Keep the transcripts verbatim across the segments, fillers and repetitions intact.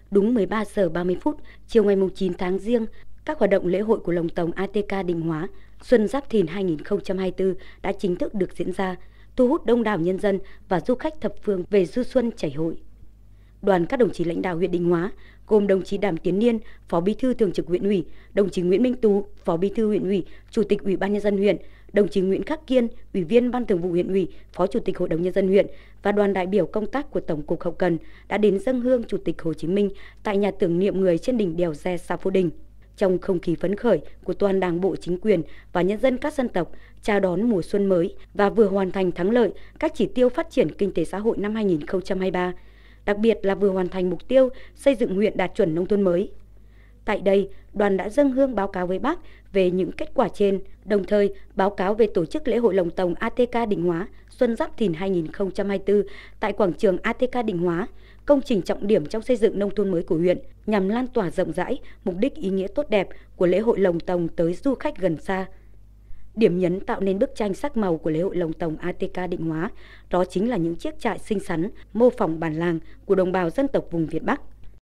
Đúng mười ba giờ ba mươi phút chiều ngày chín tháng Giêng, các hoạt động lễ hội của Lồng Tồng a tê ca Định Hóa Xuân Giáp Thìn hai nghìn không trăm hai mươi tư đã chính thức được diễn ra, thu hút đông đảo nhân dân và du khách thập phương về du xuân chảy hội. Đoàn các đồng chí lãnh đạo huyện Định Hóa gồm đồng chí Đàm Tiến Niên, Phó Bí thư Thường trực huyện ủy, đồng chí Nguyễn Minh Tú, Phó Bí thư huyện ủy, Chủ tịch Ủy ban nhân dân huyện, đồng chí Nguyễn Khắc Kiên, Ủy viên Ban Thường vụ huyện ủy, Phó Chủ tịch Hội đồng nhân dân huyện và đoàn đại biểu công tác của Tổng cục Hậu cần đã đến dâng hương Chủ tịch Hồ Chí Minh tại nhà tưởng niệm người trên đỉnh đèo Re xã Phú Đình. Trong không khí phấn khởi của toàn Đảng bộ, chính quyền và nhân dân các dân tộc chào đón mùa xuân mới và vừa hoàn thành thắng lợi các chỉ tiêu phát triển kinh tế xã hội năm hai nghìn không trăm hai mươi ba, đặc biệt là vừa hoàn thành mục tiêu xây dựng huyện đạt chuẩn nông thôn mới. Tại đây, đoàn đã dâng hương báo cáo với Bác về những kết quả trên, đồng thời báo cáo về tổ chức lễ hội Lồng Tồng a tê ca Định Hóa Xuân Giáp Thìn hai nghìn không trăm hai mươi tư tại quảng trường a tê ca Định Hóa, công trình trọng điểm trong xây dựng nông thôn mới của huyện nhằm lan tỏa rộng rãi mục đích ý nghĩa tốt đẹp của lễ hội Lồng Tồng tới du khách gần xa. Điểm nhấn tạo nên bức tranh sắc màu của lễ hội Lồng Tồng a tê ca Định Hóa đó chính là những chiếc trại xinh xắn mô phỏng bản làng của đồng bào dân tộc vùng Việt Bắc.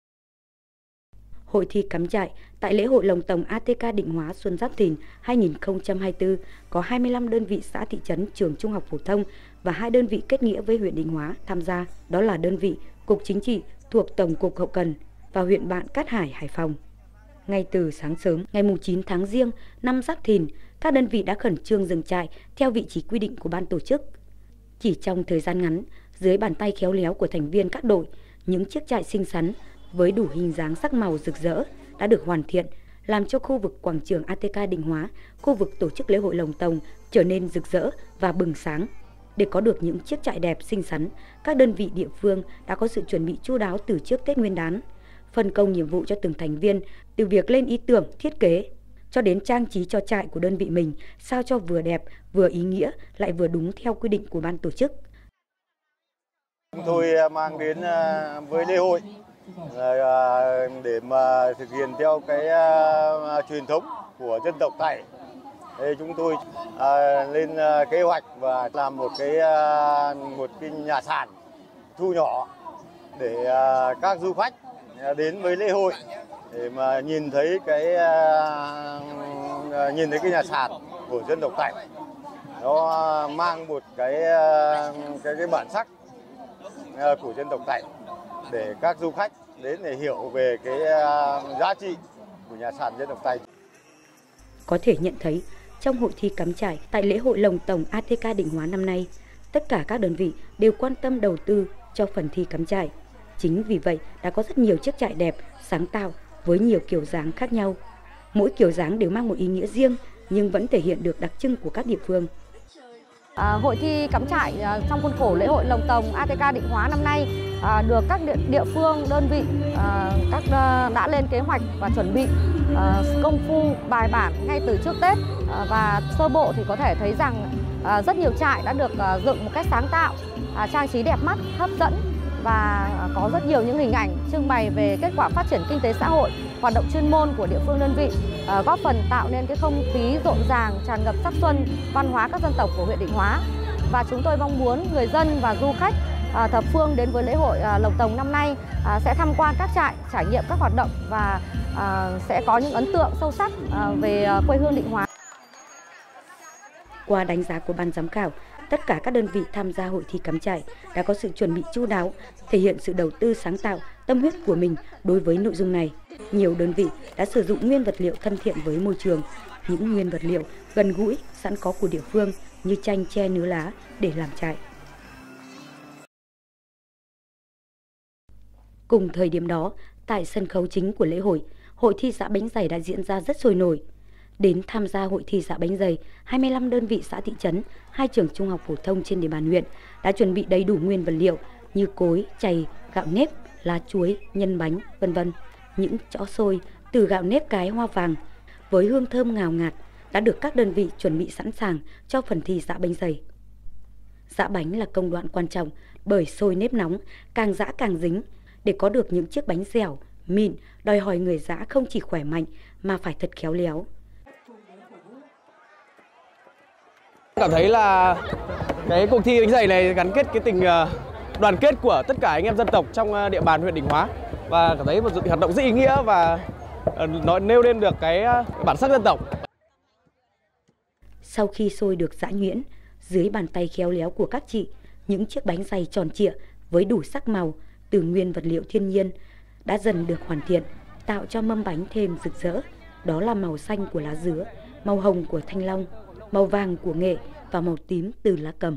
Hội thi cắm trại tại lễ hội Lồng Tồng a tê ca Định Hóa Xuân Giáp Thìn hai nghìn không trăm hai mươi tư có hai mươi lăm đơn vị xã thị trấn, trường trung học phổ thông và hai đơn vị kết nghĩa với huyện Định Hóa tham gia, đó là đơn vị Cục Chính trị thuộc Tổng cục Hậu cần và huyện bạn Cát Hải, Hải Phòng. Ngay từ sáng sớm ngày chín tháng Giêng năm Giáp Thìn, các đơn vị đã khẩn trương dừng trại theo vị trí quy định của ban tổ chức. Chỉ trong thời gian ngắn, dưới bàn tay khéo léo của thành viên các đội, những chiếc trại xinh xắn với đủ hình dáng sắc màu rực rỡ đã được hoàn thiện, làm cho khu vực quảng trường a tê ca Định Hóa, khu vực tổ chức lễ hội Lồng Tồng trở nên rực rỡ và bừng sáng. Để có được những chiếc trại đẹp xinh xắn, các đơn vị địa phương đã có sự chuẩn bị chu đáo từ trước Tết Nguyên đán, phân công nhiệm vụ cho từng thành viên từ việc lên ý tưởng, thiết kế cho đến trang trí cho trại của đơn vị mình sao cho vừa đẹp, vừa ý nghĩa, lại vừa đúng theo quy định của ban tổ chức. Chúng tôi mang đến với lễ hội để mà thực hiện theo cái truyền thống của dân tộc Tày. Chúng tôi lên kế hoạch và làm một cái một cái nhà sàn thu nhỏ để các du khách đến với lễ hội để mà nhìn thấy cái nhìn thấy cái nhà sàn của dân tộc Tày. Nó mang một cái cái cái bản sắc của dân tộc Tày để các du khách đến để hiểu về cái giá trị của nhà sàn dân tộc Tày. Có thể nhận thấy trong hội thi cắm trại tại lễ hội Lồng Tồng a tê ca Định Hóa năm nay, tất cả các đơn vị đều quan tâm đầu tư cho phần thi cắm trại. Chính vì vậy đã có rất nhiều chiếc trại đẹp, sáng tạo với nhiều kiểu dáng khác nhau. Mỗi kiểu dáng đều mang một ý nghĩa riêng nhưng vẫn thể hiện được đặc trưng của các địa phương. À, hội thi cắm trại à, trong khuôn khổ lễ hội Lồng Tồng a tê ca Định Hóa năm nay à, được các địa, địa phương, đơn vị à, các à, đã lên kế hoạch và chuẩn bị à, công phu bài bản ngay từ trước Tết, à, và sơ bộ thì có thể thấy rằng à, rất nhiều trại đã được à, dựng một cách sáng tạo, à, trang trí đẹp mắt, hấp dẫn và có rất nhiều những hình ảnh trưng bày về kết quả phát triển kinh tế xã hội, hoạt động chuyên môn của địa phương đơn vị, uh, góp phần tạo nên cái không khí rộn ràng, tràn ngập sắc xuân, văn hóa các dân tộc của huyện Định Hóa. Và chúng tôi mong muốn người dân và du khách uh, thập phương đến với lễ hội uh, Lồng Tồng năm nay uh, sẽ tham quan các trại, trải nghiệm các hoạt động và uh, sẽ có những ấn tượng sâu sắc uh, về uh, quê hương Định Hóa. Qua đánh giá của ban giám khảo, tất cả các đơn vị tham gia hội thi cắm trại đã có sự chuẩn bị chu đáo, thể hiện sự đầu tư sáng tạo, tâm huyết của mình đối với nội dung này. Nhiều đơn vị đã sử dụng nguyên vật liệu thân thiện với môi trường, những nguyên vật liệu gần gũi, sẵn có của địa phương như chanh, tre, nứa lá để làm trại. Cùng thời điểm đó, tại sân khấu chính của lễ hội, hội thi giã bánh dày đã diễn ra rất sôi nổi. Đến tham gia hội thi giã bánh dày, hai mươi lăm đơn vị xã thị trấn, hai trường trung học phổ thông trên địa bàn huyện đã chuẩn bị đầy đủ nguyên vật liệu như cối, chày, gạo nếp, lá chuối, nhân bánh, vân vân. Những chõ xôi từ gạo nếp cái hoa vàng với hương thơm ngào ngạt đã được các đơn vị chuẩn bị sẵn sàng cho phần thi giã bánh dày. Giã bánh là công đoạn quan trọng bởi xôi nếp nóng càng giã càng dính. Để có được những chiếc bánh dẻo, mịn, đòi hỏi người giã không chỉ khỏe mạnh mà phải thật khéo léo. Cảm thấy là cái cuộc thi bánh dày này gắn kết cái tình đoàn kết của tất cả anh em dân tộc trong địa bàn huyện Định Hóa. và cảm thấy một hoạt động rất ý nghĩa và nó nêu lên được cái bản sắc dân tộc. Sau khi xôi được giã nhuyễn, dưới bàn tay khéo léo của các chị, những chiếc bánh dày tròn trịa với đủ sắc màu từ nguyên vật liệu thiên nhiên đã dần được hoàn thiện, tạo cho mâm bánh thêm rực rỡ. Đó là màu xanh của lá dứa, màu hồng của thanh long, màu vàng của nghệ và màu tím từ lá cầm.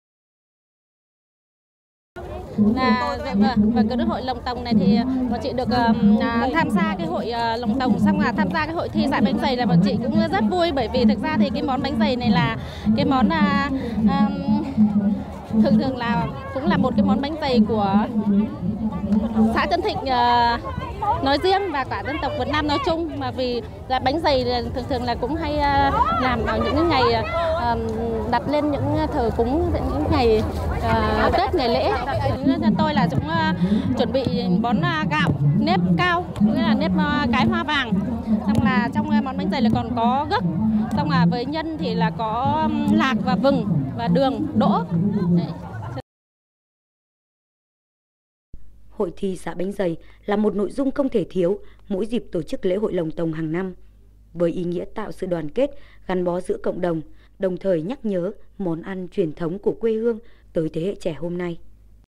Là và, và cái hội lồng tồng này thì bọn chị được uh, tham gia cái hội uh, lồng tồng, xong là tham gia cái hội thi dạy bánh dày là bọn chị cũng rất vui, bởi vì thực ra thì cái món bánh dày này là cái món uh, um, thường thường là cũng là một cái món bánh dày của xã Tân Thịnh uh, nói riêng và cả dân tộc Việt Nam nói chung, mà vì là bánh dày thường thường là cũng hay uh, làm vào những ngày uh, đặt lên những thờ cúng, những ngày uh, Tết, ngày lễ. Nên tôi là cũng uh, chuẩn bị món uh, gạo nếp cao, nghĩa là nếp uh, cái hoa vàng. Xong là trong uh, món bánh dày là còn có gấc, xong là với nhân thì là có um, lạc và vừng và đường, đỗ. Đấy. Hội thi giã bánh dày là một nội dung không thể thiếu mỗi dịp tổ chức lễ hội lồng tồng hàng năm, với ý nghĩa tạo sự đoàn kết, gắn bó giữa cộng đồng, đồng thời nhắc nhớ món ăn truyền thống của quê hương tới thế hệ trẻ hôm nay.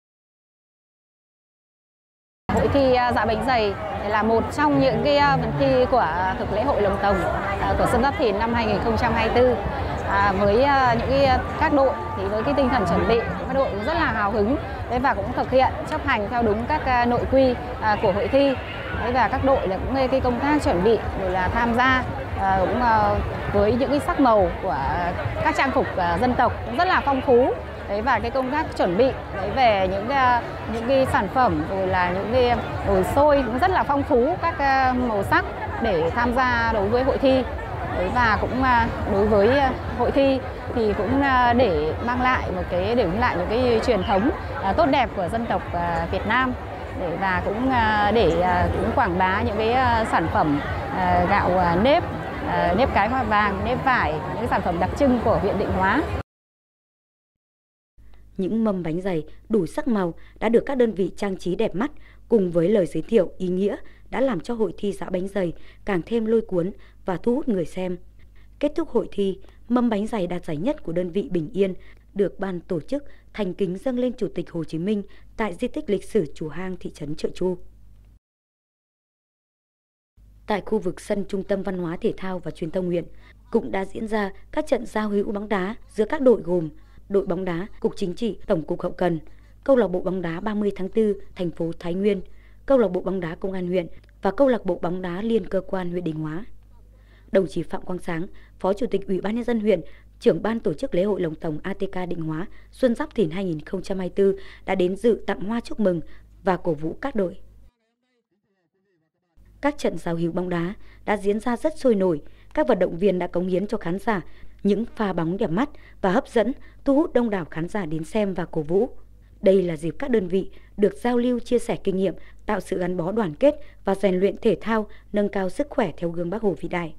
Hội thi giã bánh dày là một trong những cái phần thi của thực lễ hội lồng tồng của Xuân Giáp Thìn năm hai nghìn không trăm hai mươi tư. À, với những cái các đội thì với cái tinh thần chuẩn bị, các đội cũng rất là hào hứng và cũng thực hiện chấp hành theo đúng các nội quy của hội thi. Và các đội là cũng cái công tác chuẩn bị rồi là tham gia cũng với những cái sắc màu của các trang phục dân tộc cũng rất là phong phú. Đấy, và cái công tác chuẩn bị đấy về những những cái sản phẩm rồi là những cái nồi xôi cũng rất là phong phú các màu sắc để tham gia đối với hội thi. Đấy, và cũng đối với hội thi thì cũng để mang lại một cái để hướng lại những cái truyền thống tốt đẹp của dân tộc Việt Nam, để và cũng để cũng quảng bá những cái sản phẩm gạo nếp, nếp cái hoa vàng, nếp vải, những cái sản phẩm đặc trưng của huyện Định Hóa. Những mâm bánh dày đủ sắc màu đã được các đơn vị trang trí đẹp mắt, cùng với lời giới thiệu ý nghĩa đã làm cho hội thi giã bánh dày càng thêm lôi cuốn và thu hút người xem. Kết thúc hội thi, mâm bánh dày đạt giải nhất của đơn vị Bình Yên được ban tổ chức thành kính dâng lên Chủ tịch Hồ Chí Minh tại di tích lịch sử Chùa Hang, thị trấn Chợ Chu. Tại khu vực sân Trung tâm Văn hóa Thể thao và Truyền thông huyện cũng đã diễn ra các trận giao hữu bóng đá giữa các đội gồm đội bóng đá Cục Chính trị Tổng cục Hậu cần, câu lạc bộ bóng đá ba mươi tháng tư thành phố Thái Nguyên, câu lạc bộ bóng đá Công an huyện và câu lạc bộ bóng đá Liên cơ quan huyện Định Hóa. Đồng chí Phạm Quang Sáng, Phó Chủ tịch Ủy ban nhân dân huyện, trưởng ban tổ chức lễ hội lồng tồng a tê ca Định Hóa Xuân Giáp Thìn hai nghìn không trăm hai mươi tư đã đến dự tặng hoa chúc mừng và cổ vũ các đội. Các trận giao hữu bóng đá đã diễn ra rất sôi nổi, các vận động viên đã cống hiến cho khán giả những pha bóng đẹp mắt và hấp dẫn, thu hút đông đảo khán giả đến xem và cổ vũ. Đây là dịp các đơn vị được giao lưu, chia sẻ kinh nghiệm, tạo sự gắn bó đoàn kết và rèn luyện thể thao, nâng cao sức khỏe theo gương Bác Hồ vĩ đại.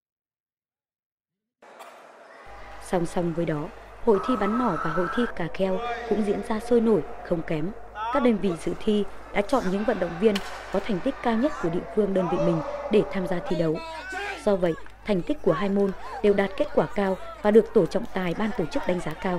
Song song với đó, hội thi bắn nỏ và hội thi cà kheo cũng diễn ra sôi nổi, không kém. Các đơn vị dự thi đã chọn những vận động viên có thành tích cao nhất của địa phương đơn vị mình để tham gia thi đấu. Do vậy, thành tích của hai môn đều đạt kết quả cao và được tổ trọng tài ban tổ chức đánh giá cao.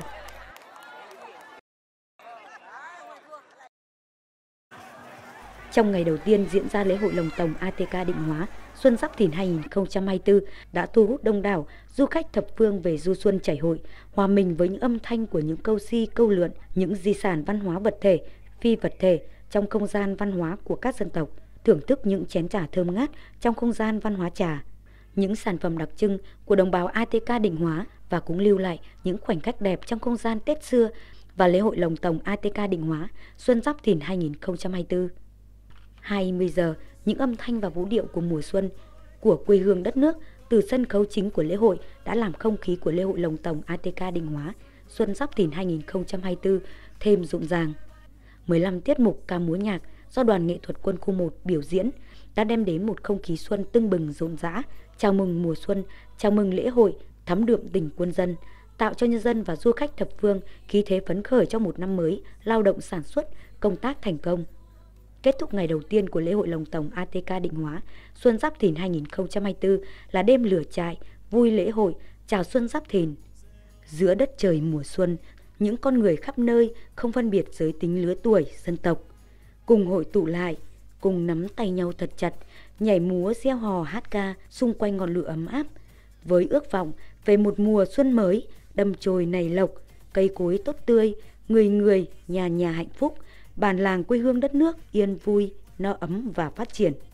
Trong ngày đầu tiên diễn ra lễ hội lồng tồng a tê ca Định Hóa Xuân Giáp Thìn hai nghìn không trăm hai mươi tư đã thu hút đông đảo du khách thập phương về du xuân chảy hội, hòa mình với những âm thanh của những câu si, câu lượn, những di sản văn hóa vật thể, phi vật thể trong không gian văn hóa của các dân tộc, thưởng thức những chén trà thơm ngát trong không gian văn hóa trà, những sản phẩm đặc trưng của đồng bào a tê ca Định Hóa và cũng lưu lại những khoảnh khắc đẹp trong không gian Tết xưa và lễ hội lồng tồng a tê ca Định Hóa Xuân Giáp Thìn hai nghìn không trăm hai mươi tư. hai mươi giờ, những âm thanh và vũ điệu của mùa xuân của quê hương đất nước từ sân khấu chính của lễ hội đã làm không khí của lễ hội lồng tồng a tê ca Định Hóa Xuân Giáp Thìn hai nghìn không trăm hai mươi tư thêm rộn ràng. mười lăm tiết mục ca múa nhạc do đoàn nghệ thuật quân khu một biểu diễn đã đem đến một không khí xuân tưng bừng rộn rã, chào mừng mùa xuân, chào mừng lễ hội, thắm đượm tình quân dân, tạo cho nhân dân và du khách thập phương khí thế phấn khởi cho một năm mới, lao động sản xuất, công tác thành công. Kết thúc ngày đầu tiên của lễ hội Lồng Tồng a tê ca Định Hóa Xuân Giáp Thìn hai nghìn không trăm hai mươi tư là đêm lửa trại, vui lễ hội, chào Xuân Giáp Thìn. Giữa đất trời mùa xuân, những con người khắp nơi không phân biệt giới tính lứa tuổi, dân tộc, cùng hội tụ lại, cùng nắm tay nhau thật chặt, nhảy múa reo hò hát ca xung quanh ngọn lửa ấm áp, với ước vọng về một mùa xuân mới, đầm chồi nảy lộc, cây cối tốt tươi, người người, nhà nhà hạnh phúc, bản làng quê hương đất nước yên vui, no ấm và phát triển.